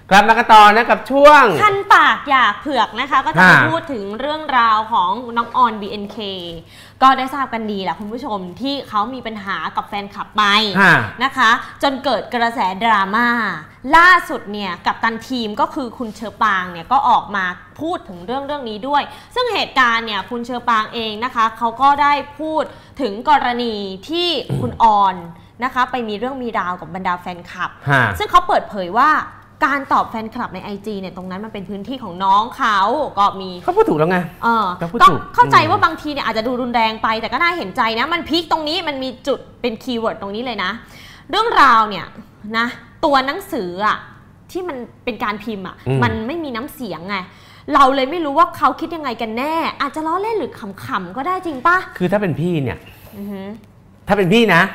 กลับมากันต่อนะกับช่วงคันปากอยากเผือกนะคะก็จะมาพูดถึงเรื่องราวของน้องออน BNK ก็ได้ทราบกันดีแหละคุณผู้ชมที่เขามีปัญหากับแฟนคลับไปนะคะจนเกิดกระแสดราม่าล่าสุดเนี่ยกัปตันทีมก็คือคุณเชอปางเนี่ยก็ออกมาพูดถึงเรื่องนี้ด้วยซึ่งเหตุการณ์เนี่ยคุณเชอปางเองนะคะเขาก็ได้พูดถึงกรณีที่คุณออนนะคะไปมีเรื่องมีราวกับบรรดาแฟนคลับซึ่งเขาเปิดเผยว่าการตอบแฟนคลับใน IG เนี่ยตรงนั้นมันเป็นพื้นที่ของน้องเขาก็มีเขาพูดถูกแล้วไงก็เข้าใจว่าบางทีเนี่ยอาจจะดูรุนแรงไปแต่ก็น่าเห็นใจนะมันพีคตรงนี้มันมีจุดเป็นคีย์เวิร์ดตรงนี้เลยนะเรื่องราวเนี่ยนะตัวหนังสืออะที่มันเป็นการพิมพ์อะมันไม่มีน้ำเสียงไงเราเลยไม่รู้ว่าเขาคิดยังไงกันแน่อาจจะล้อเล่นหรือขำๆก็ได้จริงปะคือถ้าเป็นพี่เนี่ยถ้าเป็นพี่นะ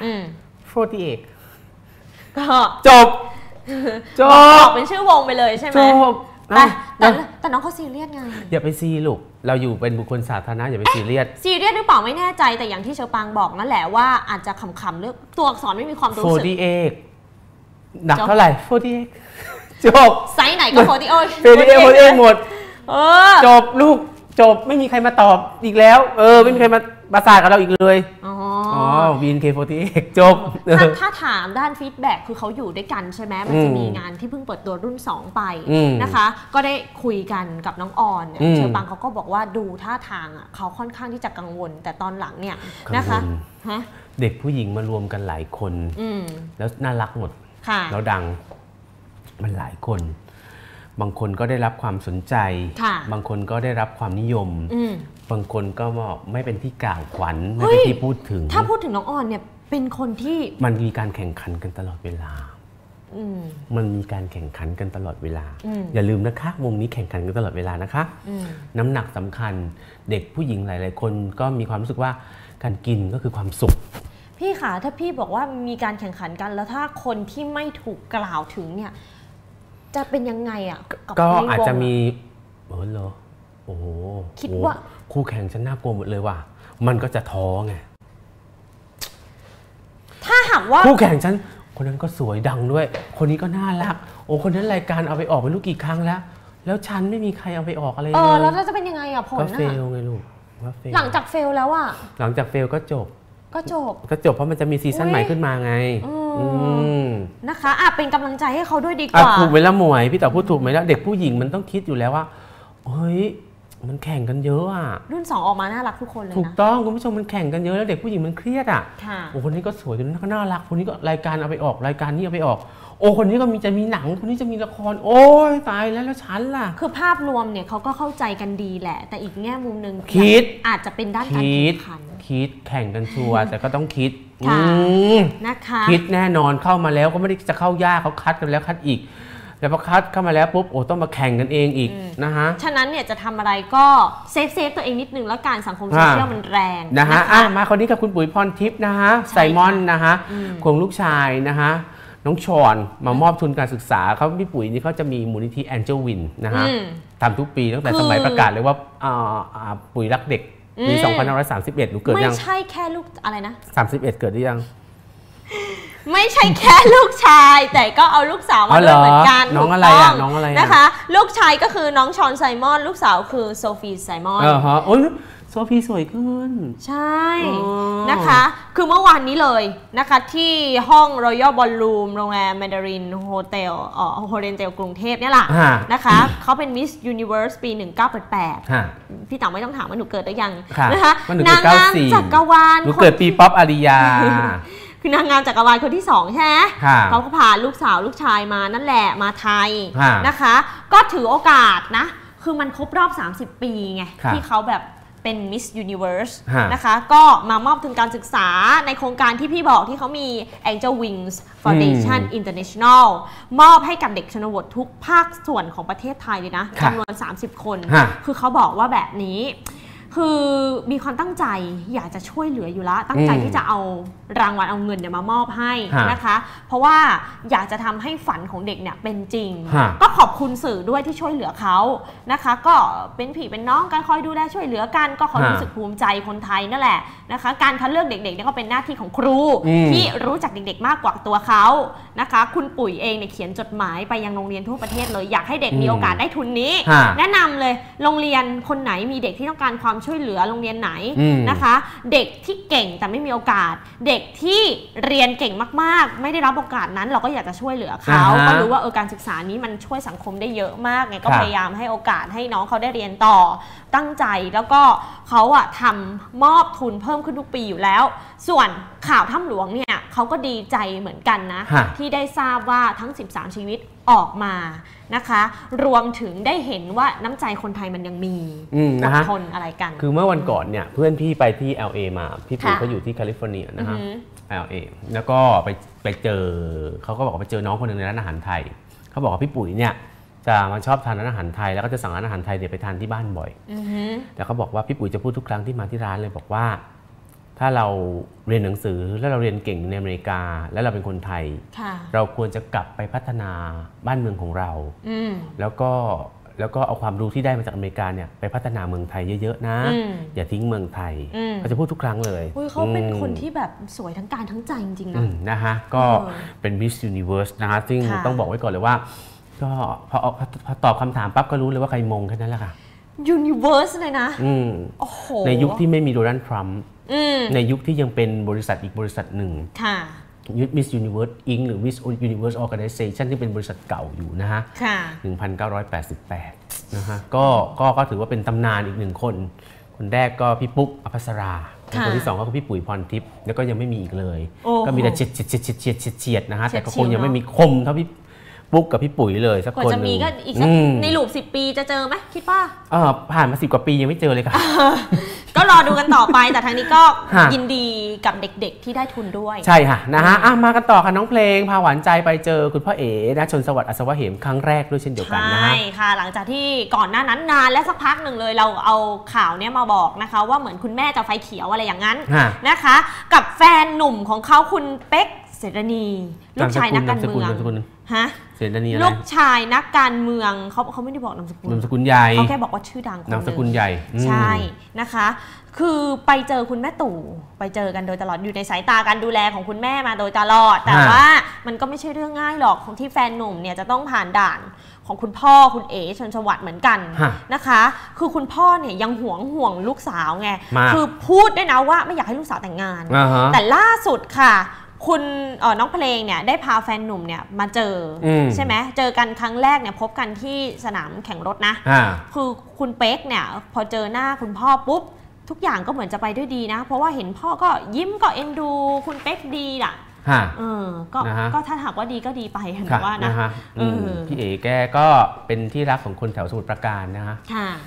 48ก็จบเป็นชื่อวงไปเลยใช่ไหมแต่น้องเขาซีเรียสไงอย่าไปซีลูกเราอยู่เป็นบุคคลสาธารณะอย่าไปซีเรียสหรือเปล่าไม่แน่ใจแต่อย่างที่เชอปางบอกนั่นแหละว่าอาจจะขำๆเรื่องตัวอักษรไม่มีความรู้สึก 48หนักเท่าไหร่48จบไซส์ไหนก็ 48หมดจบลูกจบไม่มีใครมาตอบอีกแล้วไม่มีใครมาประสานกับเราอีกเลยBNK48 จบถ้าถามด้านฟีดแบ็กคือเขาอยู่ด้วยกันใช่ไหมมันจะมีงานที่เพิ่งเปิดตัวรุ่น2ไปนะคะก็ได้คุยกันกับน้องออนเชอปังเขาก็บอกว่าดูท่าทางอ่ะเขาค่อนข้างที่จะกังวลแต่ตอนหลังเนี่ยนะคะเด็กผู้หญิงมารวมกันหลายคนแล้วน่ารักหมดแล้วดังมันหลายคนบางคนก็ได้รับความสนใจบางคนก็ได้รับความนิยมบางคนก็ไม่เป็นที่กล่าวขวัญไม่เป็นที่พูดถึงถ้าพูดถึงน้องออนเนี่ยเป็นคนที่มันมีการแข่งขันกันตลอดเวลามันมีการแข่งขันกันตลอดเวลาอย่าลืมนะคะวงนี้แข่งขันกันตลอดเวลานะคะน้ำหนักสำคัญเด็กผู้หญิงหลายๆคนก็มีความรู้สึกว่าการกินก็คือความสุขพี่คะถ้าพี่บอกว่ามีการแข่งขันกันแล้วถ้าคนที่ไม่ถูกกล่าวถึงเนี่ยจะเป็นยังไงอ่ะก็อาจจะมีเหรอโอ้โหคิดว่าคู่แข่งฉันน่ากลัวหมดเลยว่ะมันก็จะท้อไงถ้าหากว่าคู่แข่งฉันคนนั้นก็สวยดังด้วยคนนี้ก็น่ารักโอ้คนนั้นรายการเอาไปออกไปลูกกี่ครั้งแล้วฉันไม่มีใครเอาไปออกอะไรเลยแล้วจะเป็นยังไงอ่ะผลก็เฟลไงลูกหลังจากเฟลแล้วอ่ะหลังจากเฟลก็จบเพราะมันจะมีซีซั่นใหม่ขึ้นมาไงนะคะเป็นกำลังใจให้เขาด้วยดีกว่าถูกไหมล่ะหมวยพี่ต่อพูดถูกไหมล่ะเด็กผู้หญิงมันต้องคิดอยู่แล้วว่าเฮ้ยมันแข่งกันเยอะอ่ะรุ่น2ออกมาน่ารักทุกคนเลยนะถูกต้องคุณผู้ชมมันแข่งกันเยอะแล้วเด็กผู้หญิงมันเครียดอ่ะโอ้คนนี้ก็สวยคนนี้ก็น่ารักคนนี้ก็รายการเอาไปออกรายการนี้เอาไปออกโอ้คนนี้ก็จะมีหนังคนนี้จะมีละครโอ้ยตายแล้วฉันล่ะคือภาพรวมเนี่ยเขาก็เข้าใจกันดีแหละแต่อีกแง่มุมนึงคิดอาจจะเป็นด้านการแข่งขันคิดแข่งกันชัวร์แต่ก็ต้องคิดนะคะคิดแน่นอนเข้ามาแล้วก็ไม่ได้จะเข้ายากเขาคัดกันแล้วคัดอีกแล้วพอคัดเข้ามาแล้วปุ๊บโอ้ต้องมาแข่งกันเองอีกนะฮะฉะนั้นเนี่ยจะทำอะไรก็เซฟตัวเองนิดนึงแล้วการสังคมโซเชียลมันแรงนะฮะมาคนนี้กับคุณปุ๋ยพรทิพย์นะฮะไซมอนนะฮะควงลูกชายนะฮะน้องชอนมามอบทุนการศึกษาเขาพี่ปุ๋ยนี่เขาจะมีมูลนิธิแองเจิลวินนะฮะทำทุกปีตั้งแต่สมัยประกาศเลยว่าปุ๋ยรักเด็กปี2531หนูเกิดยังไม่ใช่แค่ลูกอะไรนะ 31เกิดหรือยังไม่ใช่แค่ลูกชายแต่ก็เอาลูกสาวมาด้วยเหมือนกันน้องอะไรน้องอะไรนะคะลูกชายก็คือน้องชอนไซมอนลูกสาวคือโซฟีไซมอนโอ้ยโซฟีสวยขึ้นใช่นะคะคือเมื่อวานนี้เลยนะคะที่ห้อง Royal Ballroom โรงแรม Mandarin Hotel โฮเรนเทลกรุงเทพเนี่ยแหละนะคะเขาเป็น Miss Universe ปี1988พี่เต๋าไม่ต้องถามว่าหนูเกิดหรือยังนะคะนางงามจักรวาลหนูเกิดปีป๊อปอาริยาคือนางงามจักรวาลคนที่2ใช่ไหมเขาก็พาลูกสาวลูกชายมานั่นแหละมาไทยนะคะก็ถือโอกาสนะคือมันครบรอบ30ปีไงที่เขาแบบเป็น Miss Universe นะคะก็มามอบทุนการศึกษาในโครงการที่พี่บอกที่เขามี Angel Wings Foundation International มอบให้กับเด็กชนบททุกภาคส่วนของประเทศไทยเลยนะจำนวน30 คนคือเขาบอกว่าแบบนี้คือมีความตั้งใจอยากจะช่วยเหลืออยู่แล้วตั้งใจที่จะเอารางวัลเอาเงินเนี่ยมามอบให้นะคะเพราะว่าอยากจะทำให้ฝันของเด็กเนี่ยเป็นจริงก็ขอบคุณสื่อด้วยที่ช่วยเหลือเขานะคะก็เป็นพี่เป็นน้องกันคอยดูแลช่วยเหลือกันก็เขารู้สึกภูมิใจคนไทยนั่นแหละนะคะการคัดเลือกเด็กๆเนี่ยก็เป็นหน้าที่ของครูที่รู้จักเด็กๆมากกว่าตัวเขานะคะคุณปุ๋ยเองเนี่ยเขียนจดหมายไปยังโรงเรียนทั่วประเทศเลยอยากให้เด็กมีโอกาสได้ทุนนี้แนะนำเลยโรงเรียนคนไหนมีเด็กที่ต้องการความช่วยเหลือโรงเรียนไหนนะคะเด็กที่เก่งแต่ไม่มีโอกาสเด็กที่เรียนเก่งมากๆไม่ได้รับโอกาสนั้นเราก็อยากจะช่วยเหลือเขาก็รู้ว่าการศึกษานี้มันช่วยสังคมได้เยอะมากไงก็พยายามให้โอกาสให้น้องเขาได้เรียนต่อตั้งใจแล้วก็เขาทำมอบทุนเพิ่มขึ้นทุกปีอยู่แล้วส่วนข่าวถ้ำหลวงเนี่ยเขาก็ดีใจเหมือนกันนะที่ได้ทราบว่าทั้ง13ชีวิตออกมานะคะรวมถึงได้เห็นว่าน้ำใจคนไทยมันยังมีอดทนอะไรกันคือเมื่อวันก่อนเนี่ยเพื่อนพี่ไปที่ LA มาพี่ปุ๋ยเขาอยู่ที่แคลิฟอร์เนียนะฮะ LA แล้วก็ไปเจอเขาก็บอกว่าไปเจอน้องคนหนึ่งในร้านอาหารไทยเขาบอกว่าพี่ปุ๋ยเนี่ยจะมาชอบทานร้านอาหารไทยแล้วก็จะสั่งร้านอาหารไทยเนี่ยไปทานที่บ้านบ่อยแต่เขาบอกว่าพี่ปุ๋ยจะพูดทุกครั้งที่มาที่ร้านเลยบอกว่าถ้าเราเรียนหนังสือแล้วเราเรียนเก่งในอเมริกาแล้วเราเป็นคนไทยเราควรจะกลับไปพัฒนาบ้านเมืองของเราแล้วก็เอาความรู้ที่ได้มาจากอเมริกาเนี่ยไปพัฒนาเมืองไทยเยอะๆนะอย่าทิ้งเมืองไทยเขาจะพูดทุกครั้งเลยเขาเป็นคนที่แบบสวยทั้งกายทั้งใจจริงๆนะฮะก็เป็น Miss Universe นะฮะซึ่งต้องบอกไว้ก่อนเลยว่าก็พอตอบคำถามปั๊บก็รู้เลยว่าใครมงแค่นั้นแหละค่ะ Universe เลยนะโอ้โหในยุคที่ไม่มีโดนัลด์ทรัมป์ในยุคที่ยังเป็นบริษัทอีกบริษัทหนึ่งMiss Universe Inc หรือ Miss Universe Organization ที่เป็นบริษัทเก่าอยู่นะฮะ 1988 นะฮะก็ถือว่าเป็นตำนานอีกหนึ่งคนแรกก็พี่ปุ๊กอภัสราคนที่2ก็คือพี่ปุ๋ยพรทิพย์แล้วก็ยังไม่มีอีกเลยก็มีแต่เฉียดนะฮะแต่ก็คงยังไม่มีคมเท่าพี่ปุ๊กกับพี่ปุ๋ยเลยสักคนนึงจะมีก็อีกสักในหลูป10 ปีจะเจอไหมคิดว่าผ่านมา10 กว่าปียังไม่เจอเลยค่ะก็รอดูกันต่อไปแต่ทางนี้ก็ยินดีกับเด็กๆที่ได้ทุนด้วยใช่ค่ะนะฮะมากันต่อค่ะน้องเพลงพาหวานใจไปเจอคุณพ่อเอ๋นะชนสวัสดิ์อัศวะเหมครั้งแรกด้วยเช่นเดียวกันนะฮะใช่ค่ะหลังจากที่ก่อนหน้านั้นนานและสักพักหนึ่งเลยเราเอาข่าวนี้มาบอกนะคะว่าเหมือนคุณแม่จะไฟเขียวอะไรอย่างนั้นนะคะกับแฟนหนุ่มของเขาคุณเป๊กเสรณีลูกชายนักการเมืองลูกชายนักการเมืองเขาไม่ได้บอกนามสกุลใหญ่เขาแค่บอกว่าชื่อดังนามสกุลใหญ่ใช่นะคะคือไปเจอคุณแม่ตู่ไปเจอกันโดยตลอดอยู่ในสายตาการดูแลของคุณแม่มาโดยตลอดแต่ว่ามันก็ไม่ใช่เรื่องง่ายหรอกของที่แฟนหนุ่มเนี่ยจะต้องผ่านด่านของคุณพ่อคุณเอ๋ชนสวัสดิ์เหมือนกันนะคะคือคุณพ่อเนี่ยยังห่วงลูกสาวไงคือพูดด้วยนะว่าไม่อยากให้ลูกสาวแต่งงานแต่ล่าสุดค่ะคุณน้องเพลงเนี่ยได้พาแฟนหนุ่มเนี่ยมาเจอใช่ไหมเจอกันครั้งแรกเนี่ยพบกันที่สนามแข่งรถนะคือคุณเป๊กเนี่ยพอเจอหน้าคุณพ่อปุ๊บทุกอย่างก็เหมือนจะไปด้วยดีนะเพราะว่าเห็นพ่อก็ยิ้มก็เอ็นดูคุณเป๊กดีอ่ะก็ถ้าหากว่าดีก็ดีไปเห็นว่านะพี่เอ๋แกก็เป็นที่รักของคนแถวสมุทรปราการนะฮะ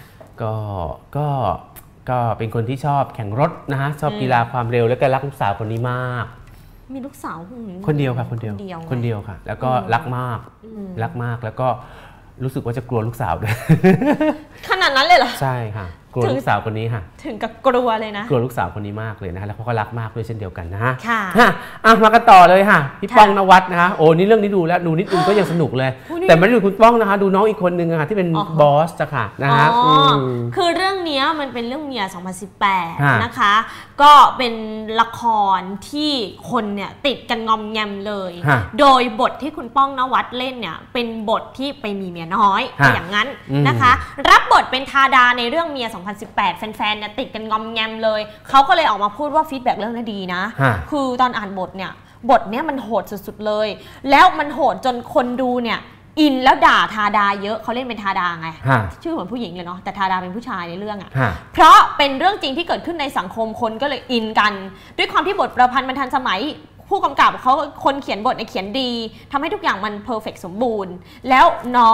ก็เป็นคนที่ชอบแข่งรถนะฮะชอบกีฬาความเร็วแล้วก็รักลูกสาวคนนี้มากมีลูกสาวคนเดียวค่ะคนเดียวค่ะแล้วก็รักมากแล้วก็รู้สึกว่าจะกลัวลูกสาวด้วยขนาดนั้นเลยเหรอใช่ค่ะกลัวลูกสาวคนนี้ค่ะถึงกับกลัวเลยนะกลัวลูกสาวคนนี้มากเลยนะฮะแล้วเขาก็รักมากด้วยเช่นเดียวกันนะฮะมากันต่อเลยค่ะพี่ป้องนวัดนะฮะโอ้นี่เรื่องนี้ดูแล้วดูนิดนึงก็ยังสนุกเลยแต่ไม่ได้ดูคุณป้องนะคะดูน้องอีกคนนึงค่ะที่เป็นบอสจ้ะค่ะนะฮะคือเรื่องนี้มันเป็นเรื่องเมีย2018นะคะก็เป็นละครที่คนเนี่ยติดกันงอมแงมเลยโดยบทที่คุณป้องนวัดเล่นเนี่ยเป็นบทที่ไปมีเมียน้อยอย่างนั้นนะคะรับบทเป็นธาดาในเรื่องเมีย2018แฟนๆเนี่ยติดกันงอมแงมเลยเขาก็เลยออกมาพูดว่าฟีดแบ็กเรื่องนี้ดีนะคือตอนอ่านบทเนี้ยมันโหดสุดๆเลยแล้วมันโหดจนคนดูเนี่ยอินแล้วด่าธาดาเยอะเขาเล่นเป็นธาดาไงชื่อเหมือนผู้หญิงเลยเนาะแต่ธาดาเป็นผู้ชายในเรื่องเพราะเป็นเรื่องจริงที่เกิดขึ้นในสังคมคนก็เลยอินกันด้วยความที่บทประพันธ์มันทันสมัยผู้กำกับเขาคนเขียนบทเขียนดีทำให้ทุกอย่างมันเพอร์เฟกต์สมบูรณ์แล้วน้อง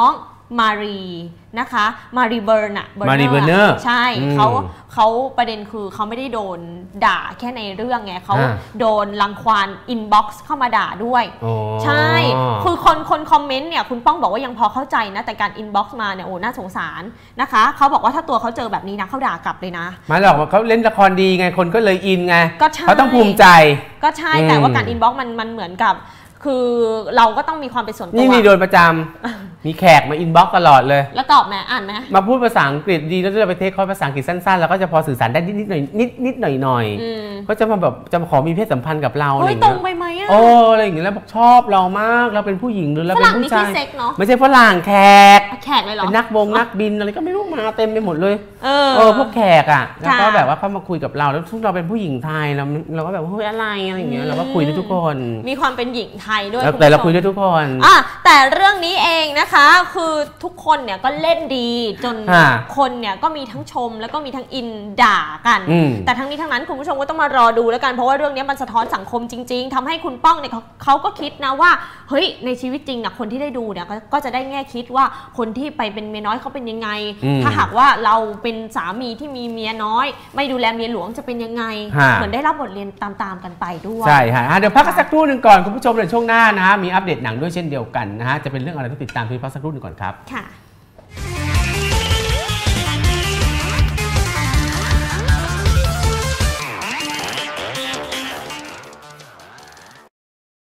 มารีนะคะมารีเบอร์เนอร์ใช่เขาประเด็นคือเขาไม่ได้โดนด่าแค่ในเรื่องไงเขาโดนรังควานอินบ็อกซ์เข้ามาด่าด้วยใช่คือคนคอมเมนต์เนี่ยคุณป้องบอกว่ายังพอเข้าใจนะแต่การอินบ็อกซ์มาเนี่ยโอ้น่าสงสารนะคะเขาบอกว่าถ้าตัวเขาเจอแบบนี้นะเขาด่ากลับเลยนะไม่หรอกเขาเล่นละครดีไงคนก็เลยอินไงเขาต้องภูมิใจก็ใช่แต่ว่าการอินบ็อกซ์มันเหมือนกับคือเราก็ต้องมีความเป็นส่วนตัวนี่มีโดนประจำมีแขกมาอินบ็อกซ์ตลอดเลยแล้วตอบไหมอ่านไหมมาพูดภาษาอังกฤษดีแล้วจะไปเทคคอร์สภาษาอังกฤษสั้นๆแล้วก็จะพอสื่อสารได้นิดหน่อยก็จะมาแบบจะมาขอมีเพศสัมพันธ์กับเราอะไรอย่างเงี้ยตรงไปไหมอ่ะอะไรอย่างเงี้ยแล้วบอกชอบเรามากเราเป็นผู้หญิงหรือเราเป็นผู้ชายไม่ใช่ฝรั่งแขกเลยเหรอเป็นนักบินอะไรก็ไม่รู้มาเต็มไปหมดเลยพวกแขกอ่ะแล้วก็แบบว่าเขามาคุยกับเราแล้วทุกเราเป็นผู้หญิงไทยเราก็แบบเฮ้ยอะไรอย่างเงี้ยเราก็คุยด้วยทุกคนมีความเป็นหญิงไทยด้วยแต่เราคุยด้วยทุกคนแต่เรื่องนี้เองนะคะคือทุกคนเนี่ยก็เล่นดีจนคนเนี่ยก็มีทั้งชมแล้วก็มีทั้งอินด่ากันแต่ทั้งนี้ทั้งนั้นคุณผู้ชมก็ต้องมารอดูแล้วกันเพราะว่าเรื่องนี้มันสะท้อนสังคมจริงๆทำให้คุณป้องเนี่ยเขาก็คิดนะว่าเฮ้ยในชีวิตจริงนะคนที่ได้ดูเนี่ยก็จะได้แง่คิดว่าคนที่ไปเป็นเมียน้อยเขาเป็นยังไงถ้าหากว่าเราเป็นสามีที่มีเมียน้อยไม่ดูแลเมียหลวงจะเป็นยังไงเหมือนได้รับบทเรียนตามๆกันไปด้วยใช่ค่ะเดี๋ยวพักกันสักครู่หนึ่งก่อนคุณผู้ชมในช่วงหน้านะฮะมีอัปเดตหนังด้วยเช่นเดียวกันนะฮะจะเป็นเรื่องอะไรต้องติดตามเพียงพักสักครู่หนึ่งก่อนครับค่ะ